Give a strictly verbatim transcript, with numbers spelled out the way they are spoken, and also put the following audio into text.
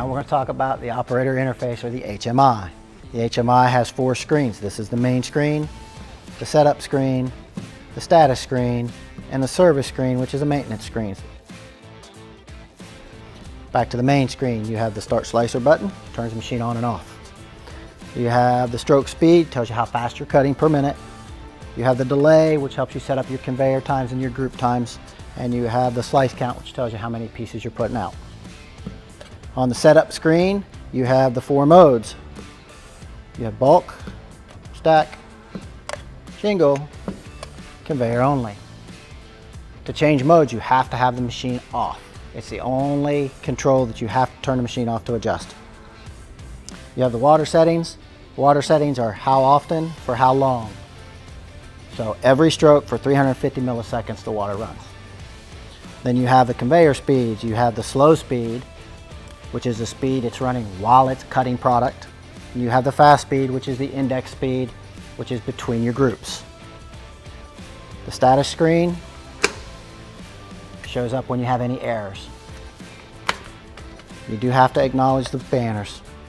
Now we're going to talk about the operator interface, or the H M I. The H M I has four screens. This is the main screen, the setup screen, the status screen, and the service screen, which is a maintenance screen. Back to the main screen, you have the start slicer button, turns the machine on and off. You have the stroke speed, tells you how fast you're cutting per minute. You have the delay, which helps you set up your conveyor times and your group times. And you have the slice count, which tells you how many pieces you're putting out. On the setup screen, you have the four modes. You have bulk, stack, shingle, conveyor only. To change modes, you have to have the machine off. It's the only control that you have to turn the machine off to adjust. You have the water settings. Water settings are how often for how long. So every stroke for three hundred fifty milliseconds the water runs. Then you have the conveyor speeds. You have the slow speed, which is the speed it's running while it's cutting product. And you have the fast speed, which is the index speed, which is between your groups. The status screen shows up when you have any errors. You do have to acknowledge the banners.